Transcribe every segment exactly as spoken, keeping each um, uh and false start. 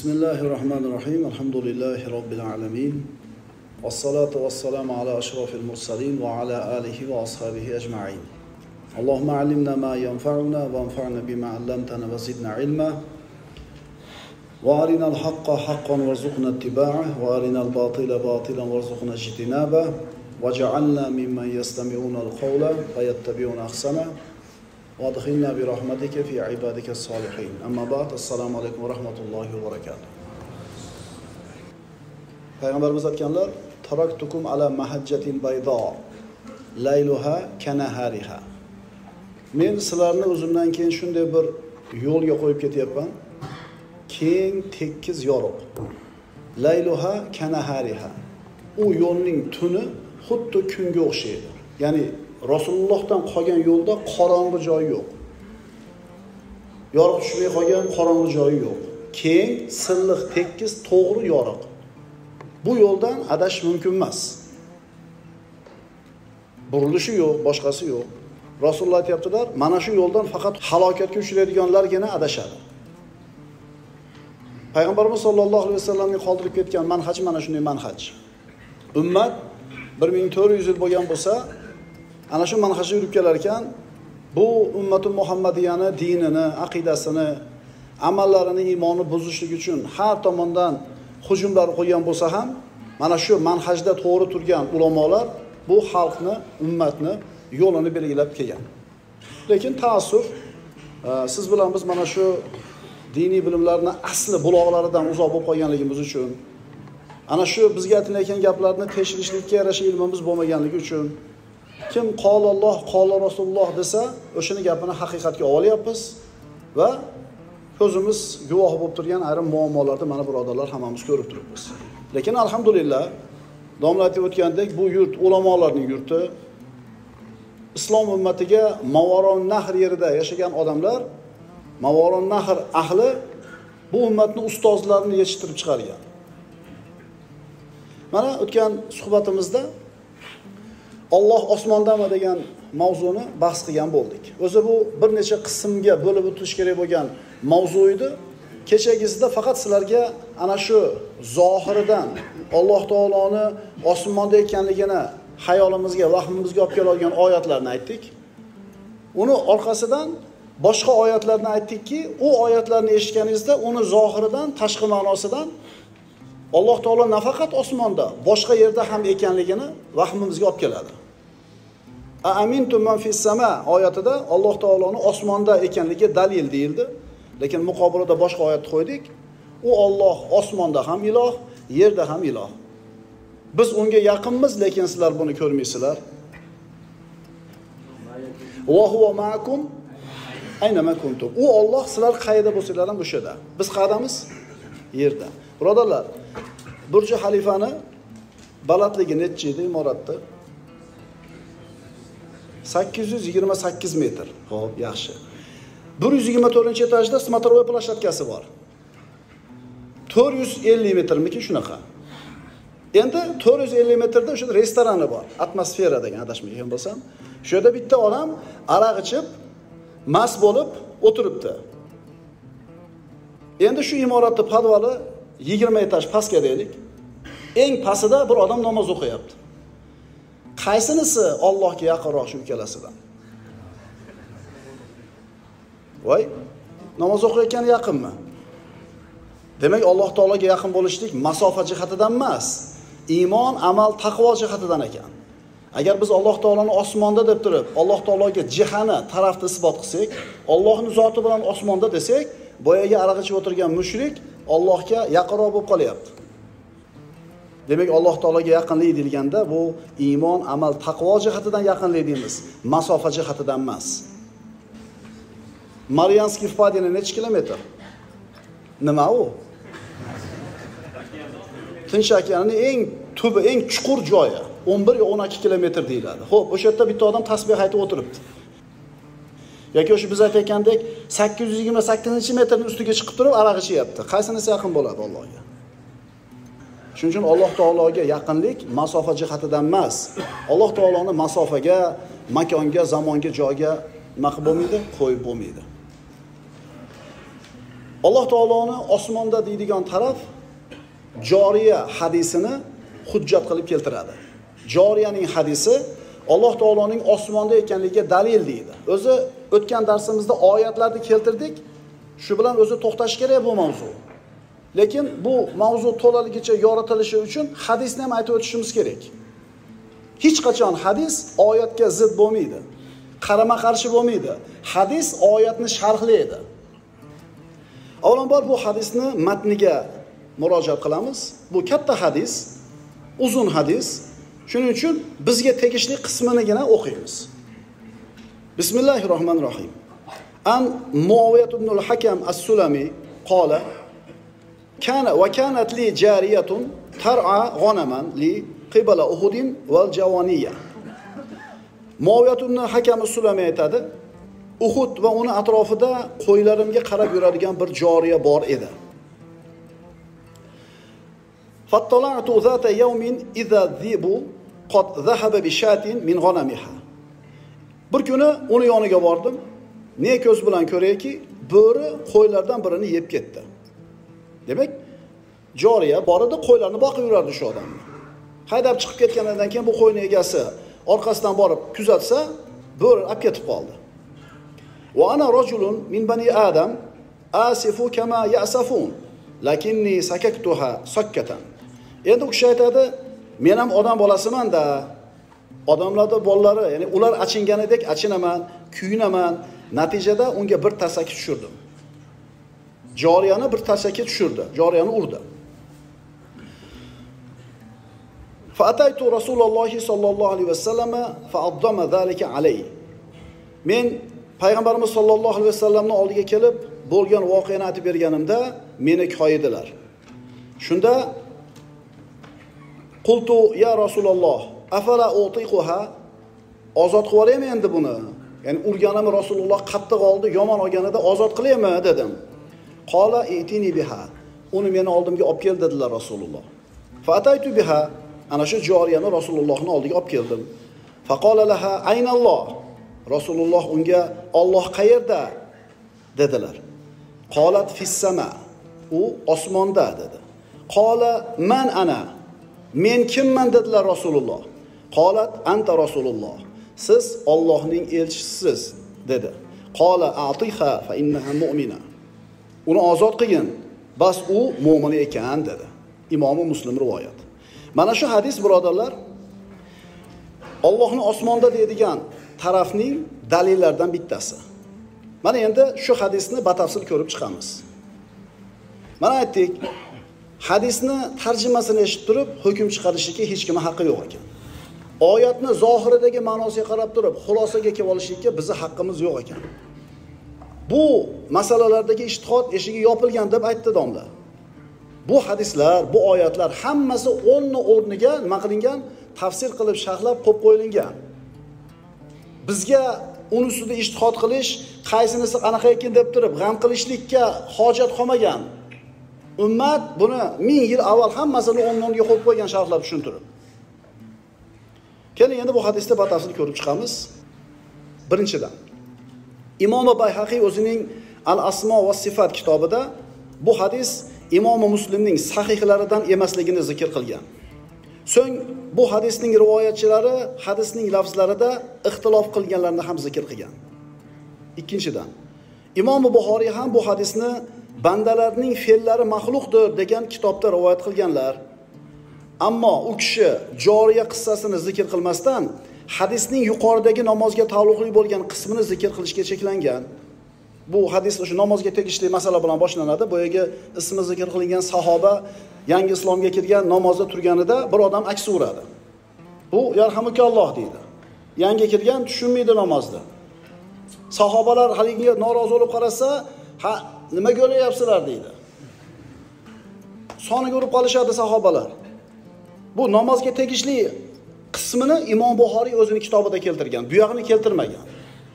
Bismillahirrahmanirrahim. Elhamdülillahi Rabbil alemin. Vessalatu vesselamu ala eşrafil mursalin ve ala alihi ve ashabihi ecma'in. Allahümme allimna ma yenfa'una ve enfa'na bima allamtana ve zidna ilma. Ve arinal hakka hakkan ve rzuqna ittiba'ah ve arinal batila batilan ve rzuqna ijtinabah. Ve cealna mimmen yestami'unal kavla ve yettabi'un ahsana. Ve adkhilna bi rahmetike fi ibadike salihin. Amma ba'd. Assalamu alaikum ve rahmetullahi ve berekatuh. Peygamberimiz aytganlar: "Taraktukum ala mahajjatin bayda, layluha kanahariha." Men sizlarni o'zimdan keyin shunday bir yo'lga qo'yib ketyapman. Keng, tekkiz, yorug'. Layluha kanahariha. U yo'lning tuni xuddi kunga o'xshaydi. Ya'ni Rasulullohdan qolgan yo'lda qorong'i joyi yo'q. Yorug' tushmay qolgan qorong'i joyi yo'q. Keng, silliq, tekkiz, to'g'ri, yorug'. Bu yo'ldan adash mumkin emas. Burilishi yo'q, boshqasi yo'q. Rasululloh aytibdilar, mana shu yo'ldan faqat halokatga uchraydiganlargina adashadi. Payg'ambarimiz sollallohu alayhi vasallamning qoldirib ketgan manhaj mana shunday manhaj. Ummat bir ming to'rt yuz yil bo'lgan bo'lsa, ana shu manhajda yurib kelar ekan, bu ummatul Muhammadiyani dinini, aqidasini, amallarini, iymonni buzishlik uchun har tomondan hujumlar qo'ygan bo'lsa ham, mana shu manhajda to'g'ri turgan ulamolar bu xalqni, ummatni yo'lini belgilab kelgan. Lekin ta'assuf, siz bilan biz mana shu diniy bilimlarni asli buloqlaridan uzoq bo'lib qolganligimiz uchun, ana shu bizga aytilayotgan gaplarni tekshirishlikka yarasha ilmimiz bo'lmaganligi uchun, kim qolalloh, qola Rasululloh desa, o'shani gapini haqiqatga olyapmiz va ko'zimiz guvoh bo'lib turgan ayrim muammolarni mana birodarlar hammamiz ko'rib turibmiz. Lekin alhamdulillah, domla aytib o'tgandek, bu yurt ulamolarning yurti. Islom ummatiga Mavoron Nahr yerida yashagan odamlar, Mavoron Nahr ahli bu ummatni ustozlarini yetishtirib chiqargan. Mana o'tgan suhbatimizda Alloh osmondami degan mavzuni bahs qilgan bo'ldik. O'zi bu bir necha qismga bo'lib o'tish kerak bo'lgan mavzu edi. Kechagisida faqat sizlarga ana shu zohiridan Alloh taoloni osmonda ekanligini hayolimizga, vahmimizga olib keladigan oyatlarni aytdik. Uni orqasidan boshqa oyatlarni aytdikki, u oyatlarni eshitganingizda uni zohiridan, tashqi ma'nosidan Alloh taolo nafaqat osmonda, boshqa yerda ham ekanligini vahmimizga olib keladi. A-amintum man fis sama oyatida Alloh taoloning osmonda ekanligi dalil deyildi. Lekin muqobilada boshqa oyat qo'ydik. U Alloh osmonda ham iloh, yerda ham iloh. Biz unga yaqinmiz, lekin sizlar buni ko'rmaysizlar. Va huwa ma'akum aynama kuntum. U Alloh sizlar qayerda bo'lsanglar ham o'sha yerda. Biz qayerdamiz? Yerda. Birodarlar, Burj Xalifani balandligi necha edi imoratda? sakkiz yuz yigirma sakkiz metr. Xo'p, yaxshi. bir yuz yigirma to'rtinchi etajda smotovoy plashatkasi bor. to'rt yuz ellik metrmiki shunaqa. Endi to'rt yuz ellik metrda o'sha restorani bor. Atmosfera degan adashmagan bo'lsam, shu yerda bitta odam aroq ichib, mast bo'lib o'tiribdi. Endi shu imoratning podvali yigirma etaj pastga deylik. Eng pastida bir odam namoz o'qiyapti. Qaysinisi Allohga yaqinroq shu ikkalasidan? Voy, namoz o'qiyotgani yaqinmi? Demak, Alloh taologa yaqin bo'lishlik masofa jihatidan emas, iymon, amal, taqvo jihatidan ekan. Agar biz Alloh taoloni osmonda deb turib, Alloh taologa jihani tarafni isbot qilsak, Allohning zoti bilan osmonda desak, boyaga aroq ichib o'tirgan mushrik Allohga yaqinroq bo'lib qolyapti. Demak, Alloh taologa yaqinlik deyilganda bu iymon, amal, taqvo jihatidan yaqinlik deymiz, masofa jihatidan emas. Marianskiy vpadina necha kilometr? Nima u? Tinch okeanining eng tubi, eng chuqur joyi o'n bir yo o'n ikki kilometr deyiladi. Xo'p, o'sha yerda bitta odam tasbih aytib o'tiribdi. Yoki o'sha biz aytayotgandek sakkiz yuz yigirma sakkizinchi metrning ustiga chiqib turib aroq ichyapti. Qaysinisi yaqin bo'ladi Allohga? Shuning uchun Alloh taologa yaqinlik masofa jihatidan emas. Alloh taoloni masofaga, makonga, zamonga, joyga nima qilib bo'lmaydi, qo'yib bo'lmaydi. Alloh taoloning osmonda deydigan taraf joriya hadisini hujjat qilib keltiradi. Joriyaning hadisi Alloh taoloning osmonda ekanligiga dalil deydi. O'zi o'tgan darsimizda oyatlarni keltirdik. Shu bilan o'zi to'xtash kerak bu mavzu. Lekin bu mavzu to'laligicha yoritilishi uchun hadisni ham aytib o'tishimiz kerak. Hech qachon hadis oyatga zid bo'lmaydi. Qarama-qarshi bo'lmaydi. Hadis oyatni sharhlaydi. Avvalambor bu hadisni matniga murojaat qilamiz. Bu katta hadis, uzun hadis. Shuning uchun bizga tegishli qisminigina o'qiymiz. Bismillahirrohmanirrohim. An Muaviyat ibn al-Hakam as-Sulami qala kana wa kanat li jariyatun tar'a ghanaman li qibala Uhudin wal Jawaniya. Muaviyat ibn al-Hakam as-Sulami aytadi, Uhud va uni atrofida qo'ylarimga qarab yuradigan bir joriya bor edi. فاطلعت ذات يوم إذا الذئب قد ذهب بشاة من غنمها. Bir kuni uni yoniga bordim. Ne ko'z bilan ko'rayki, bo'ri qo'ylardan birini yeb ketdi. Demak, joriya bor edi, qo'ylarni boqib yurardi shu odam. Haydab chiqib ketgandan keyin bu qo'yni egasi orqasidan borib kuzatsa, bo'ri olib ketib qoldi. Va ana rajulun min bani Adam asifu kama ya'safun, lakinni sakaktuha sakkatan. Endi u kishi aytadi, men ham odam bolasiman-da. Odamlarda bolalari, ya'ni ular achinganidek achinaman, kuyunaman. Natijada unga bir tarsaki tushirdim. Joriyani bir tarsaki tushirdi, joriyani urdi. Fa ataytu Rasululloh sallallohu alayhi vasallam fa addama zalika alayhi. Men payg'ambarimiz sallallohu alayhi vasallamning oldiga kelib, bo'lgan voqeani aytib berganimda meni koyidilar. Shunda qultu ya Rasululloh, afala utiquha? Ozod qilib yuboraymi endi buni? Ya'ni urganimni Rasululloh qattiq oldi, yomon olganida ozod qilaymi dedim. Qala itini biha. Uni meni oldimga olib kel dedilar Rasululloh. Fa ataytu biha. Ana shu joriyani Rasulullohning oldiga olib keldim. Fa qala laha aynalloh. Rasululloh unga Alloh qayerda dedilar. Qalat fis sama. U osmonda dedi. Qala man ana. Men kimman dedilar Rasululloh. Qalat anta Rasululloh. Siz Allohning elchisiz dedi. Qala atiha fa innaha mu'mina. Uni ozod qilgin, bas u mu'min ekan dedi. Imom Muslim rivoyat. Mana shu hadis birodarlar Allohning osmonda deydigan tarafning dalillaridan bittasi. Mana endi shu hadisni batafsil ko'rib chiqamiz. Mana aytdik, hadisni tarjimasini eshitib turib hukm chiqarishga hech kimning haqqi yo'q ekan. Oyatni zohiridagi ma'nosiga qarab turib xulosaga kelib olishga bizning haqqimiz yo'q ekan. Bu masalalardagi ijtihod eshigi yopilgan deb aytdi domla. Bu hadislar, bu oyatlar hammasi o'n ni o'rniga nima qilingan, tafsir qilib, sharhlab qo'yib qo'yilgan. Bizga uni ustida ijtihod qilish, qaysinisi qanaqa ekan deb turib g'am qilishlikka hojat qolmagan. Ummat buni ming yil avval hammasini o'n ni o'rniga qo'yib qo'ygan, sharhlab tushuntirib. Keling endi bu hadisni batafsil ko'rib chiqamiz. Birinchidan, Imom Bayhaqiy o'zining Al-Asmo va Sifat kitobida bu hadis Imom Muslimning sahihlaridan emasligini zikr qilgan. So'ng bu hadisning rivoyatchilari hadisning lafzlarida ixtilof qilganlarni ham zikr qilgan. Ikkinchidan, Imom Buxoriy ham bu hadisni bandalarning fe'llari maxluqdir degan kitobda rivoyat qilganlar. Ammo u kishi joriya qissasini zikr qilmasdan hadisning yuqoridagi namozga taalluqli bo'lgan qismini zikr qilishga cheklangan. Bu hadis o'sha namozga tegishli masala bilan boshlanadi. Boyaga ismi zikr qilingan sahoba yangi islomga kirgan, namozda turganida bir odam aks uradi. Bu yarhamukalloh deydi. Yangi kirgan tushunmaydi namozda. Sahobalar haligiga norozi bo'lib qarasa, "Ha, nimaga o'layapsizlar?" deydi. Soniga urib qolishadi sahobalar. Bu namozga tegishli qismini Imom Buxoriy o'zining kitobida keltirgan, bu yog'ini keltirmagan.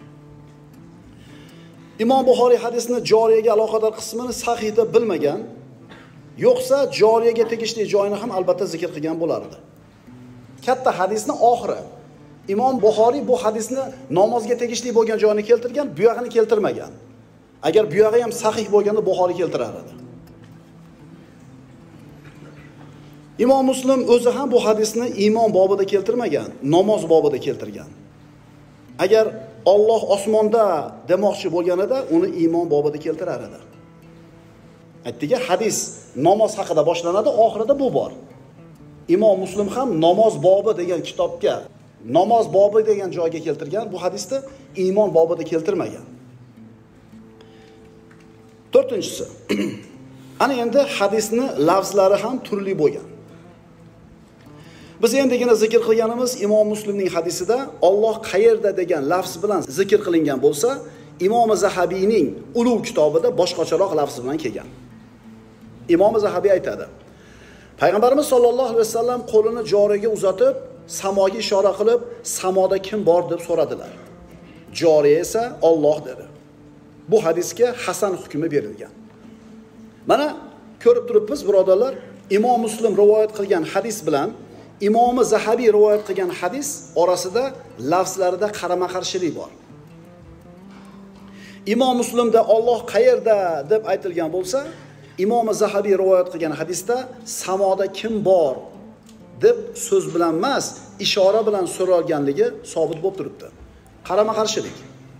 Imom Buxoriy hadisni joriyaga aloqador qismini sahih deb bilmagan, yo'qsa joriyaga tegishli joyini ham albatta zikr qilgan bo'lardi. Katta hadisni oxiri Imom Buxoriy bu hadisni namozga tegishli bo'lgan joyini keltirgan, bu yog'ini keltirmagan. Agar bu yog'i ham sahih bo'lganda Buxoriy keltirar edi. Imom Muslim o'zi ham bu hadisni iymon bobida keltirmagan, namoz bobida keltirgan. Agar Alloh osmonda demoqchi bo'lganida uni iymon bobida keltirar edi. Aytdiki, hadis namoz haqida boshlanadi, oxirida bu bor. Imom Muslim ham namoz bobi degan kitobga, namoz bobi degan joyga keltirgan, bu hadisni iymon bobida keltirmagan. To'rtinchisi. Ana endi hadisni lafzlari ham turli bo'lgan. Biz endigina zikr qilganimiz Imom Muslimning hadisida Alloh qayerda degan lafz bilan zikr qilingan bo'lsa, Imom Zahabiyning Ulug' kitobida boshqacharoq lafz bilan kelgan. Imom Zahabiy aytadi: Payg'ambarimiz sollallohu alayhi vasallam qo'lini joriyaga uzatib, samoga ishora qilib, samoda kim bor deb so'radilar. Joriya esa Alloh dedi. Bu hadisga hasan hukmi berilgan. Mana ko'rib turibmiz, birodarlar, Imom Muslim rivoyat qilgan hadis bilan Imom Zahabiy rivoyat qilgan hadis orasida lafzlarida qarama-qarshilik bor. Imom Muslimda Alloh qayerda deb aytilgan bo'lsa, Imom Zahabiy rivoyat qilgan hadisda samoda kim bor deb so'z bilan emas, ishora bilan so'ralganligi sobit bo'lib turibdi. Qarama-qarshilik.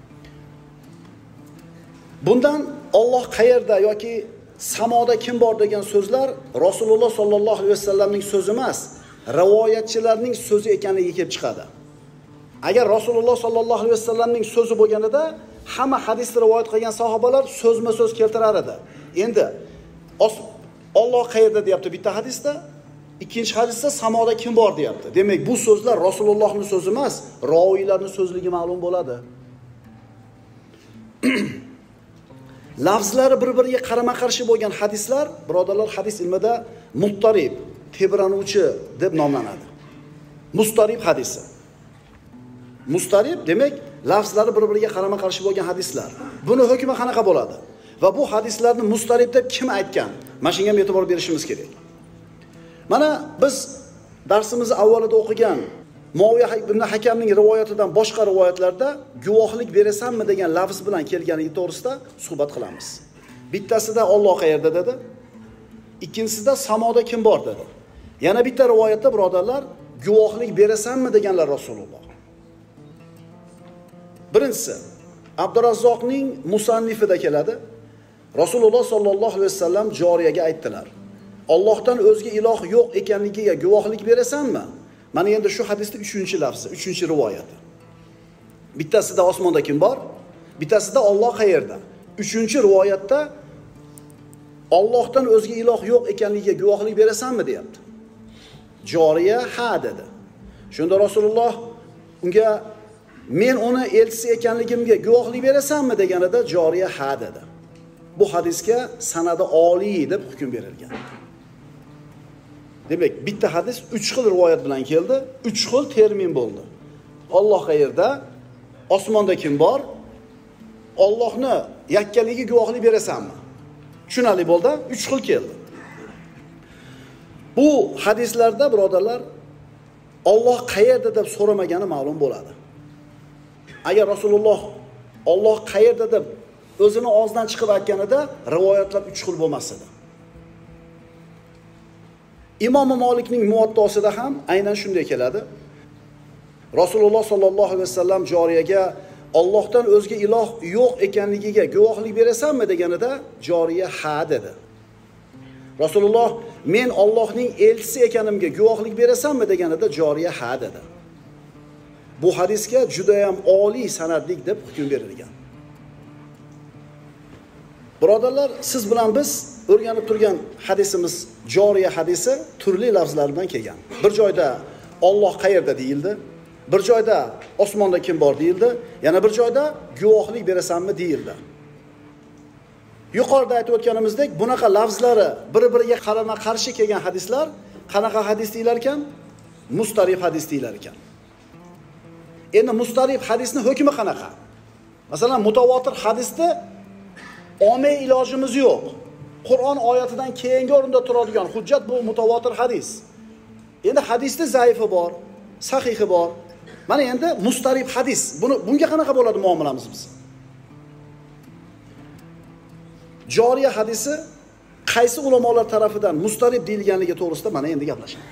Bundan Alloh qayerda yoki samoda kim bor degan so'zlar Rasululloh sollallohu alayhi vasallamning so'zi emas, rivoyatchilarning so'zi ekanligi kelib chiqadi. Agar Rasululloh sollallohu alayhi vasallamning so'zi bo'lganida hamma hadisni rivoyat qilgan sahobalar so'zma-so'z keltirar edi. Endi Alloh qayerda deyapti bitta hadisda, ikkinchi hadisda samoda kim bor deyapti. Demak, bu so'zlar Rasulullohning so'zi emas, roviylarning so'zligi ma'lum bo'ladi. Lafzlari bir-biriga qarama-qarshi bo'lgan hadislar, birodarlar, hadis ilmida muttarib, tebranuvchi deb nomlanadi. Mustarib hadisi. Mustarib demak, lafzlari bir-biriga qarama-qarshi bo'lgan hadislar. Buni hukmi qanaqa bo'ladi? Va bu hadislarni mustarib deb kim aytgan? Mana shunga ham e'tibor berishimiz kerak. Mana biz darsimizning avvalida o'qigan Muaviya ibn Hakamning rivoyatidan boshqa rivoyatlarda guvohlik berasanmi degan lafz bilan kelganligi to'g'risida suhbat qilamiz. Bittasida Alloh qayerda dedi, ikkinchisida samoda kim bor dedi. Yana bitta rivoyatda birodarlar guvohlik berasanmi deganlar Rasululloh. Birinchisi Abdurazzoqning musannifida keladi. Rasululloh sollallohu alayhi vasallam joriyaga aytdilar: Allohdan o'zga iloh yo'q ekanligiga guvohlik berasanmi? Mana endi shu hadisning uchinchi lafzi, uchinchi rivoyati. Bittasida osmonda kim bor? Bittasida Alloh qayerda? Uchinchi rivoyatda Allohdan o'zga iloh yo'q ekanligiga guvohlik berasanmi deyapti. Joriya ha dedi. Shunda Rasululloh unga men uni elchisi ekanligimga guvohlik berasanmi deganida joriya ha dedi. Bu hadisga sanadi oliy deb hukm berilgan. Demak, bitta hadis uch xil rivoyat bilan keldi, uch xil termin bo'ldi. Alloh qayerda? Osmonda kim bor? Allohni yakkaligiga guvohlik berasanmi? Tushunali bo'ldi, uch xil keldi. Bu hadislarda birodarlar Alloh qayerda deb so'ramagani ma'lum bo'ladi. Agar Rasululloh Alloh qayerda deb o'zini og'zidan chiqib aytganida rivoyatlar uch xil bo'lmas edi. Imom Malikning Muvattosida ham aynan shunday keladi. Rasululloh sollallohu alayhi vasallam joriyaga Allohdan o'zga iloh yo'q ekanligiga guvohlik berasanmi deganida joriya ha dedi. Rasululloh men Allohning elchisi ekanimga guvohlik berasanmi deganida joriya ha dedi. Bu hadisga juda ham oliy sanadlik deb hukm berilgan. Birodarlar, siz bilan biz o'rganib turgan hadisimiz joriya hadisi turli lafzlar bilan kelgan. Bir joyda Alloh qayerda deyildi, bir joyda osmonda kim bor deyildi, yana bir joyda guvohlik berasanmi deyildi. Yuqorida aytib o'tganimizdek, bunaqa lafzlari bir-biriga qarama-qarshi kelgan hadislar qanaqa hadis deyilar ekan? Mustarib hadis deyilar ekan. Endi mustarib hadisning hukmi qanaqa? Masalan, mutavotir hadisda omma ilojimiz yo'q. Qur'on oyatidan keyingi o'rinda turadigan hujjat bu mutavotir hadis. Endi hadisda zaifi bor, sahihi bor. Mana endi mustarib hadis. Buni bunga qanaqa bo'ladi muomalamiz biz? Joriya hadisi qaysi ulamolar tarafidan mustarib deyilganligi to'g'risida mana endi gaplashamiz.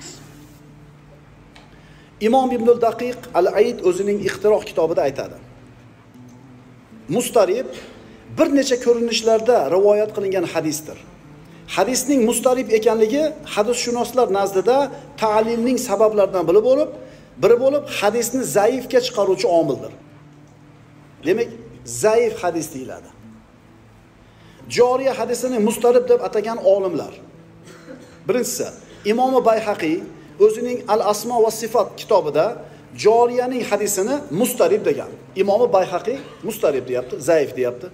Imom Ibnul Daqiq al-Aid o'zining Ixtiroq kitobida aytadi. Mustarib bir necha ko'rinishlarda rivoyat qilingan hadisdir. Hadisning mustarib ekanligi hadisshunoslar nazdida ta'lilning sabablaridan biri bo'lib, biri bo'lib hadisni zaifga chiqaruvchi omildir. Demak, zaif hadis deyiladi. Joriya hadisini mustarib deb atagan olimlar. Birinchisi, Imom Bayhaqiy o'zining Al-Asmo va Sifat kitobida joriyaning hadisini mustarib degan. Imom Bayhaqiy mustarib deyapti, zaif deyapti.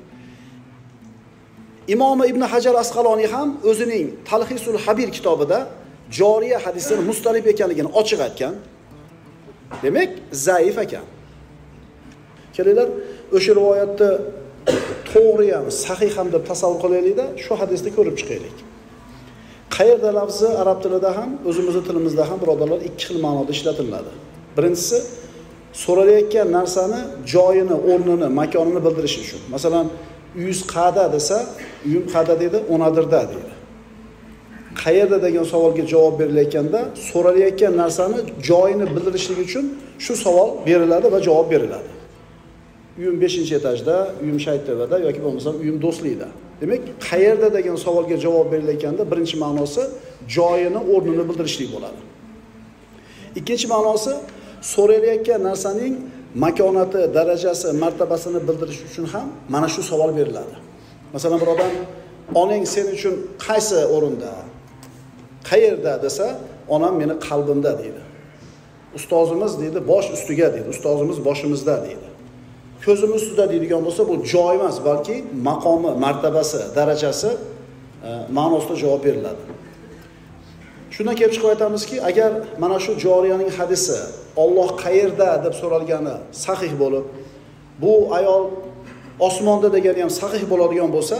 Imom Ibn Hajar Asqaloniy ham o'zining Talhisul Habir kitobida joriya hadisini mustarib ekanligini ochiq aytgan. Demak, zaif ekan. Kelinglar, o'sha rivoyatni to'g'ri ham, sahih ham deb tasavvur qilaylik-da, shu hadisni ko'rib chiqaylik. Qayerda lafzi arab tilida ham, o'zimizning tilimizda ham birodarlar ikki xil ma'noda ishlatiladi. Birinchisi, so'ralayotgan narsani joyini, o'rnini, makonini bildirish uchun. Masalan, uyingiz qayerda desa, uyim qayerda deydi, o'nadirda deydi. Qayerda degan savolga javob berilayotganda, so'ralayotgan narsani joyini bildirishlik uchun shu savol beriladi va javob beriladi. Uyim beshinchi etajda, uyim Shaytevada yoki bo'lmasa uyim Do'stlikda. Demak, qayerda degan savolga javob berilayotganda birinchi ma'nosi joyini, o'rnini bildirishlik bo'ladi. Ikkinchi ma'nosi so'ralayotgan narsaning makonati, darajasi, martabasini bildirish uchun ham mana shu savol beriladi. Masalan, bir odam onang sen uchun qaysi o'rinda, qayerda desa, onam meni qalbimda deydi. Ustozimiz deydi, bosh ustiga deydi. Ustozimiz boshimizda deydi. Ko'zimiz ustida deydigan bo'lsa, bu joy emas, balki maqomi, martabasi, darajasi e, ma'nosida javob beriladi. Shundan kelib chiqib aytamizki, agar mana shu joriyaning hadisi Alloh qayerda deb so'ralgani sahih bo'lib, bu ayol osmonda degani ham sahih bo'ladigan bo'lsa,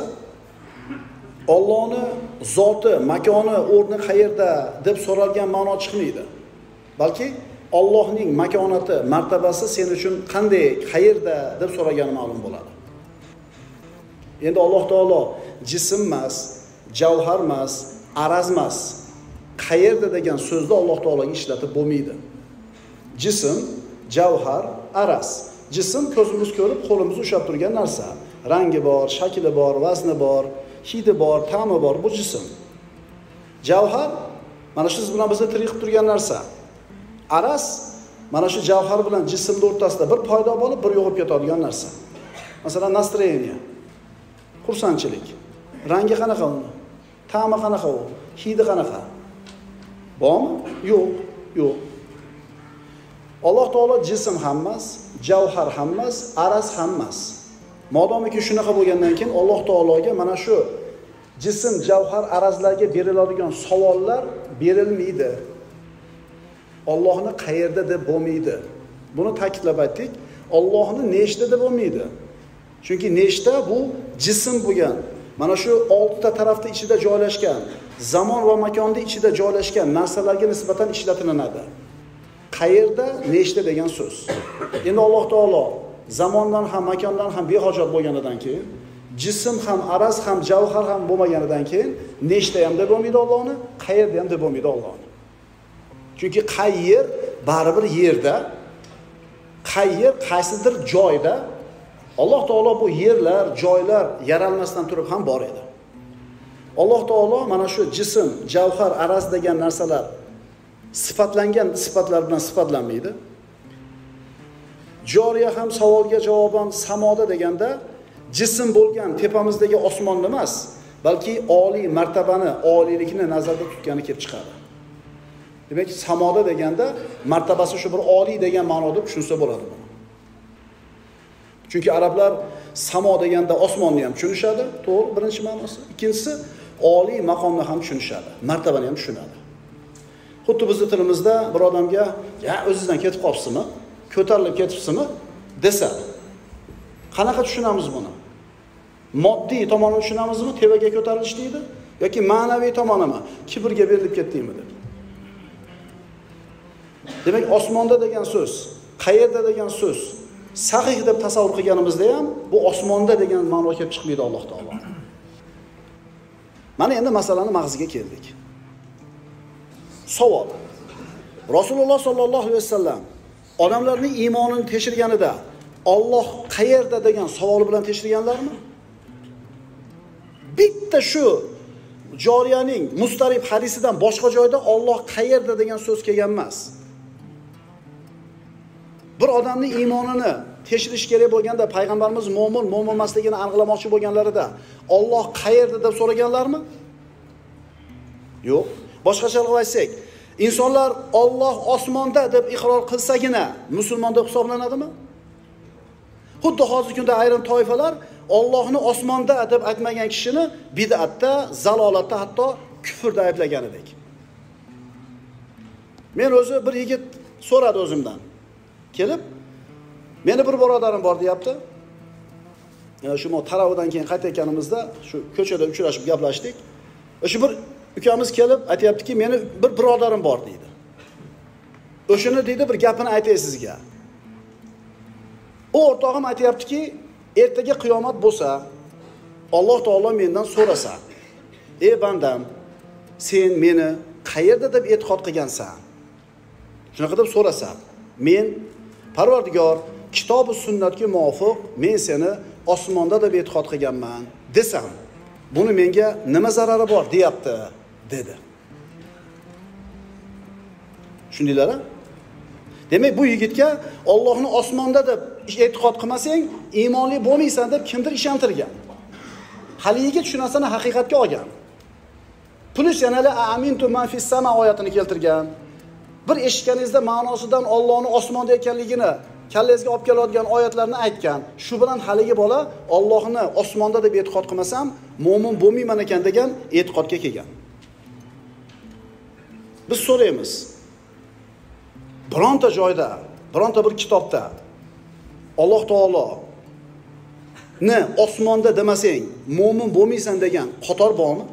Allohning zoti, makoni, o'rni qayerda deb so'ralgan ma'no chiqmaydi. Balki Allohning makonati, martabasi sen uchun qanday, qayerda deb so'ragani ma'lum bo'ladi. Endi Alloh taolo jism emas, javhar emas, araz emas. Qayerda degan so'zni Alloh taologa ishlatib bo'lmaydi. Jism, javhar, araz. Jism ko'zimiz ko'rib, qo'limiz ushlab turgan narsa. Rangi bor, shakli bor, vazni bor, hidi bor, ta'mi bor, bu jism. Javhar mana shu siz bilan bizni tirik qilib turgan narsa. Araz mana shu javhar bilan jismning o'rtasida bir paydo bo'lib, bir yo'qib ketadigan narsa. Masalan, настроение. Xursandchilik. Rangi qanaqa uni? Ta'mi qanaqa u? Hidi qanaqa? Bormi? Yo'q, yo'q. Alloh taolo jism ham emas, javhar ham emas, araz ham emas. Modomiki shunaqa bo'lgandan keyin Alloh taologa mana shu jism, javhar, arazlarga beriladigan savollar berilmaydi. Allohni qayerda deb bo'lmaydi. Buni ta'kidlab aytdik. Allohni nechta deb bo'lmaydi. Chunki nechta bu jism bo'lgan. Mana shu oltita tarafda ichida joylashgan, zamon va makonda ichida joylashgan narsalarga nisbatan ishlatilinadi. Qayerda, nechta degan so'z. Endi Alloh taolo zamondan ham, makondan ham behojat bo'lganidan keyin, jism ham, araz ham, javhar ham bo'lmaganidan keyin nechta ham deb bo'lmaydi Allohni, qayerda ham deb bo'lmaydi Allohni. Chunki qayer baribir yerda, qayer qaysidir joyda Alloh taolo bu yerlar, joylar yaralmasdan turib ham bor edi. Alloh taolo mana shu jism, javhar, araz degan narsalar sifatlangan sifatlar bilan sifatlanmaydi. Joriya ham savolga javoban samoda deganda jism bo'lgan tepamizdagi osmonni emas, balki oliy martabani, oliylikni nazarda tutgani kelib chiqadi. Demak, samoda deganda martabasi shu bir oliy degan ma'noda tushunsa bo'ladi buni. Chunki arablar samo deganda osmonni ham tushunishadi, to'g'ri, birinchi ma'nosi. Ikkinchisi, oliy maqomni ham tushunishadi, martabani ham tushunadi. Xuddi bizning tilimizda bir odamga, "Ya, o'zingizdan ketib qolibsizmi? Ko'tarilib ketibsizmi?" desa, qanaqa tushunamiz buni? Moddiy tomonini tushunamizmi? Tevaga ko'tarilish deydi yoki ma'naviy tomonimi? Kibrga berilib ketdingmi deb. Demak, osmonda degan so'z, qayerda degan so'z sahih deb tasavvur qilganimizda ham bu osmonda degan ma'no kelib chiqmaydi Alloh taolo. Mana endi masalani mag'ziga keldik. Savol. Rasululloh sollallohu alayhi vasallam odamlarning iymonini tekshirganida Alloh qayerda degan savol bilan tekshirganlarmi? Bitta shu Joriyaning Mustarib hadisidan boshqa joyda Alloh qayerda degan so'z kelgan emas. Bir odamning iymonini tekshirish kerak bo'lganda payg'ambarimiz mo'min, mo'min emasligini aniqlamoqchi bo'lganlarida Alloh qayerda deb so'raganlarmi? Yo'q. Boshqacha qilib aytsak, insonlar Alloh osmonda deb iqror qilsagina musulmon deb hisoblanadimi? Xuddi hozirgi kunda ayrim toifalar Allohni osmonda deb aytmagan kishini bid'atda, zalolatda, hatto kufrda ayblagan edik. Men o'zi bir yigit so'radi o'zimdan. Kelib, meni bir birodarim bor deyapti. Yani shu mo tarovidan keyin qaytayotganimizda shu ko'chada uchrashib gaplashdik. O'sha bir ukamiz kelib aytayaptiki, meni bir birodarim bor deydi. O'shini deydi bir gapini aytay sizga. O o'rtog'im aytayaptiki, ertaga qiyomat bo'lsa, Alloh taolo mendan so'rasa, "Ey bandam, sen meni qayerda deb e'tiqod qilgansan?" Shunaqa deb so'rasa, men Parvardigor, kitob va sunnatga muvofiq men seni osmonda deb e'tiqod qilganman desam, buni menga nima zarari bor deyapti, dedi. Shundaylar. Demak, bu yigitga Allohni osmonda deb e'tiqod qilmasang, iymonli bo'lmaysan deb kimdir ishontirgan. Hali yigit shu narsani haqiqatga olgan. Plus yana la amintu man fis sama oyatini keltirgan. Bir eshitganingizda ma'nosidan Allohning osmonda ekanligini kallangizga olib keladigan oyatlarni aytgan. Shu bilan haligi bola Allohni osmonda deb e'tiqod qilmasam, mo'min bo'lmayman ekan degan e'tiqodga kelgan. Biz so'raymiz. Bironta joyda, bironta bir kitobda Alloh taolo ne osmonda demasang, mo'min bo'lmaysan degan qator bormi?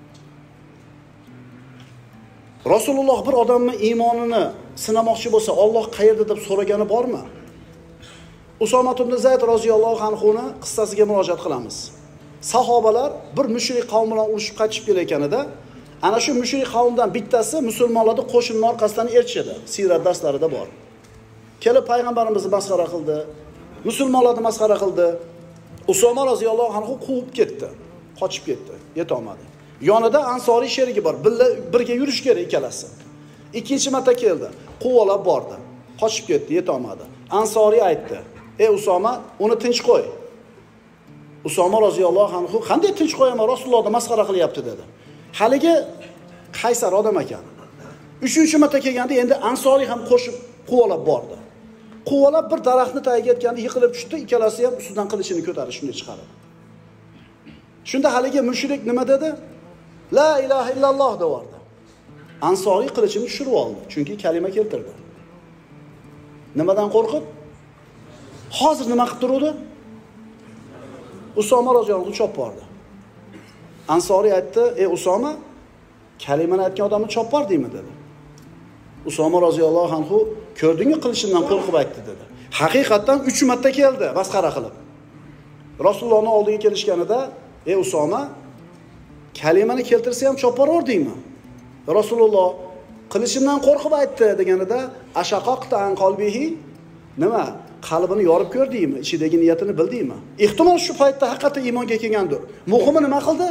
Rasululloh bir odamning iymonini sinamoqchi bo'lsa, Alloh qayerda deb so'ragani bormi? Usoma ibn Zayd roziyallohu anhuning qissasiga murojaat qilamiz. Sahobalar bir mushrik qavm bilan urushib qaytib kelayotganida, ana shu mushrik qavmdan bittasi musulmonlarni qo'shinning orqasidan erchidi. Sirat darslarida bor. Kelib payg'ambarimizni masxara qildi, musulmonlarni masxara qildi. Usoma roziyallohu anhu quvib ketdi, qochib ketdi, yeta olmadi. Yonida ansoriy sherigi bor, birga yurish kerak ikkalasi. Ikkinchi marta keldi, quvolab bordi, qochib ketdi, yeta olmadi. Ansoriy aytdi: "Ey Usoma, uni tinch qo'y." Usoma roziyallohu anhu qanday tinch qo'yaman, Rasulullohni masxara qilyapti dedi. Haligi qaysar odam ekan. Uchinchi marta kelganda endi ansoriy ham qo'shib quvolab bordi. Quvolab bir daraxtni tagiga yetganda yiqilib tushdi, ikkalasi ham ustidan qilichini ko'tarib shunday chiqardi. Shunda haligi mushrik nima dedi? La ilaha illalloh devordi. Ansoriy qilichini tushirib oldi, chunki kalima keltirdi. Nimadan qo'rqib? Hozir nima qilib turdi? Usoma roziyallohu anhu chop bordi. Ansoriy aytdi: "Ey Usoma, kalimani aytgan odamni chop bor deymi?" dedi. Usoma roziyallohu anhu ko'rdingmi qilishimdan qo'rqib aytdi dedi. Haqiqatan uch marta keldi masxara qilib. Rasulullohning oldiga kelishganida: "Ey Usoma, kalimani keltirsa ham chop boraverdingmi?" Rasululloh qilishimdan qo'rqib aytdi deganida, "Ashaqaqtan qalbihi?" Nima? Qalbini yorib ko'rdingmi? Ichidagi niyatini bildingmi? Ehtimol shu paytda haqiqatan iymonga kelgandir. Muhimi nima qildi?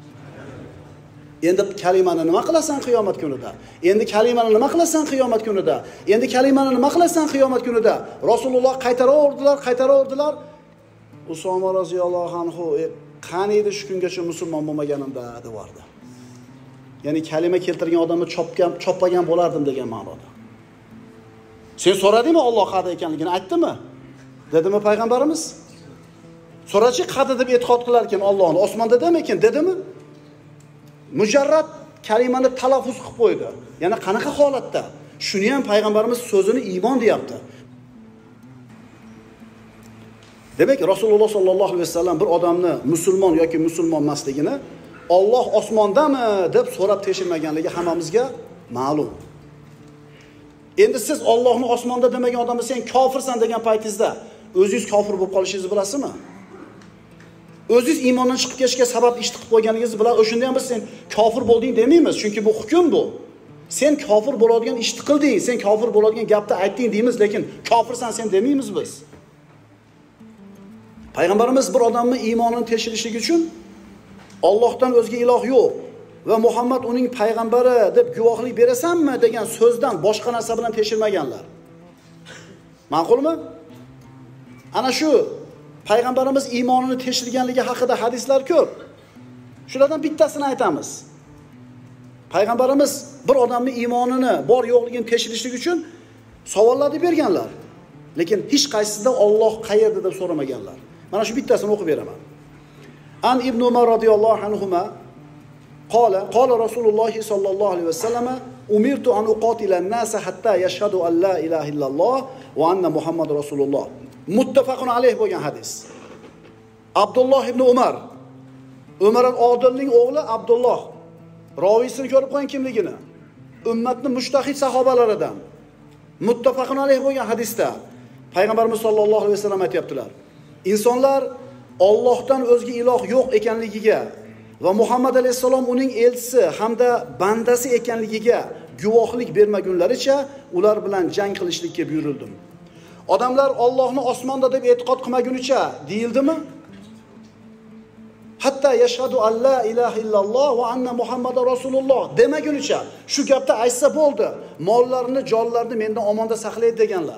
Endi kalimani nima qilasan qiyomat kunida? Endi kalimani nima qilasan qiyomat kunida? Endi kalimani nima qilasan qiyomat kunida? Rasululloh qaytaraverdilar, qaytaraverdilar. Usoma roziyallohu anhu qani edi shu kungacha musulmon bo'lmaganimda devordi. Ya'ni kalima keltirgan odamni chopgan, choppagan bo'lardim degan ma'noda. Sen so'radingmi Alloh qayerda ekanligini aytdimi? Dedimi payg'ambarimiz? So'rachi qayerda deb e'tiqod qilar ekan Allohni, osmonda demakin dedimi? Mujarrad kalimani talaffuz qilib qo'ydi. Yana qanaqa holatda? Shuni ham payg'ambarimiz so'zini iymon deyapti. Demak, Rasululloh sollallohu alayhi vasallam bir odamni musulmon yoki musulmon emasligini Alloh osmondami deb so'rab tekshirmaganligi hammamizga ma'lum. Endi siz Allohni osmonda demagan odamni sen kofirsan degan paytingizda o'zingiz kofir bo'lib qolishingizni bilasizmi? o'zingiz iymondan chiqib ketishga sabab ish qilib qo'yganingiz bilan o'shanda ham biz sen kofir bo'lding demaymiz, chunki bu hukm bu. Sen kofir bo'ladigan ishni qilding, sen kofir bo'ladigan gapni aytding deymiz, lekin kofirsan sen demaymiz biz. Payg'ambarimiz bir odamning iymonini tekshirishligi uchun Allohdan o'zga iloh yo'q va Muhammad uning payg'ambari deb guvohlik berasanmi degan so'zdan boshqa narsa bilan tekshirmaganlar. Ma'qulmi? Ana shu payg'ambarimiz iymonini tekshirganligi haqida hadislar ko'p. Shulardan bittasini aytamiz. Payg'ambarimiz bir odamning iymonini bor yo'qligini tekshirishlik uchun savollarni berganlar. Lekin hech qaysisida Alloh qayerda deb so'ramaganlar. Mana shu bittasini o'qib beraman. An Ibn Umar radhiyallohu anhuma qala qala Rasululloh sallallohu alayhi vasallam umirtu an uqatila an-nasa hatta yashhadu an la ilaha illalloh va anna Muhammad rasululloh. Muttafaqun alayh bo'lgan hadis. Abdulloh ibn Umar, Umar al-Odilning o'g'li Abdulloh. Ravisini ko'rib qo'ying kimligini. Ummatning mushtahid sahobalaridan. Muttafaqun alayh bo'lgan hadisda Payg'ambarimiz sollallohu alayhi vasallam aytibdilar. Insonlar Allohdan o'zga iloh yo'q ekanligiga va Muhammad alayhisalom uning elchisi hamda bandasi ekanligiga guvohlik bermagunlaricha ular bilan jang qilishlikka buyurildim. Odamlar Allohni osmonda deb e'tiqod qilmagunicha deyildimi? Hatta yashhadu an la ilaha illalloh va anna Muhammadar rasululloh demagunicha shu gapni aytsa bo'ldi. Mollarini, jonlarini mendan omonda saqlaydi deganlar.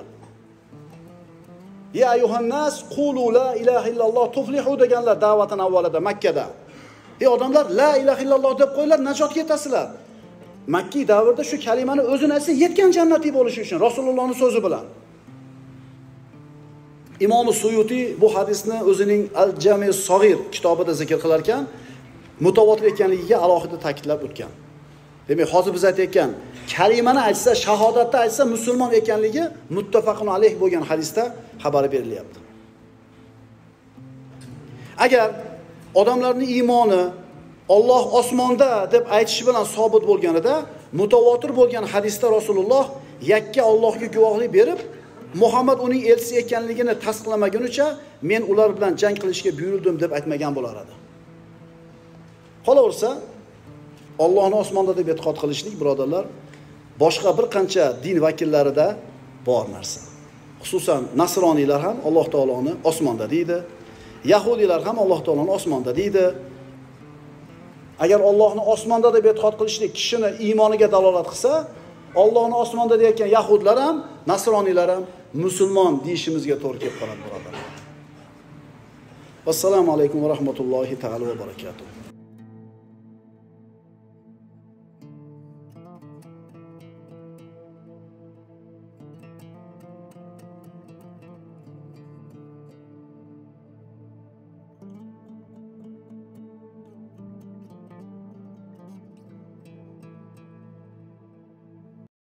Ya ayyuhan nas qulu la ilaha illalloh tuflihu deganlar da'vatdan avvalida Makkada. Ey odamlar la ilaha illalloh deb qo'yinglar, najotga yetasizlar. Makki davrida shu kalimani o'zini aytsa yetgan jannatiy bo'lishi uchun Rasulullohning so'zi bilan. Imom Suyuti bu hadisni o'zining Al-Jami' as-Saghir kitobida zikr qilar ekan, mutawatir ekanligiga alohida ta'kidlab o'tgan. Demak, hozir biz aytayotgan kalimani aytsa, shahodatni aytsa musulmon ekanligi muttafaqun alayh bo'lgan hadisda xabar berilyapti. Agar odamlarning iymoni Alloh osmonda deb aytish bilan sobit bo'lganida, mutawatir bo'lgan hadisda Rasululloh yakka Allohga guvohlik berib, Muhammad uning elchisi ekanligini tasdiqlamagunicha men ular bilan jang qilishga buyurildim deb aytmagan bo'lar edi. Qolaversa, Allohni osmonda deb e'tiqod qilishlik, birodarlar, boshqa bir qancha din vakillarida bor narsa. Xususan nasroniylar ham Alloh taoloni osmonda deydi, yahudiylar ham Alloh taoloni osmonda deydi. Agar Allohni osmonda deb e'tiqod qilishlik kishini iymoniga dalolat qilsa, Allohni osmonda deyotgan yahudlar ham, nasroniylar ham musulmon deyishimizga to'g'ri kelib qoladi, birodarlar. Assalomu alaykum va rahmatullohi taala va barakatuh.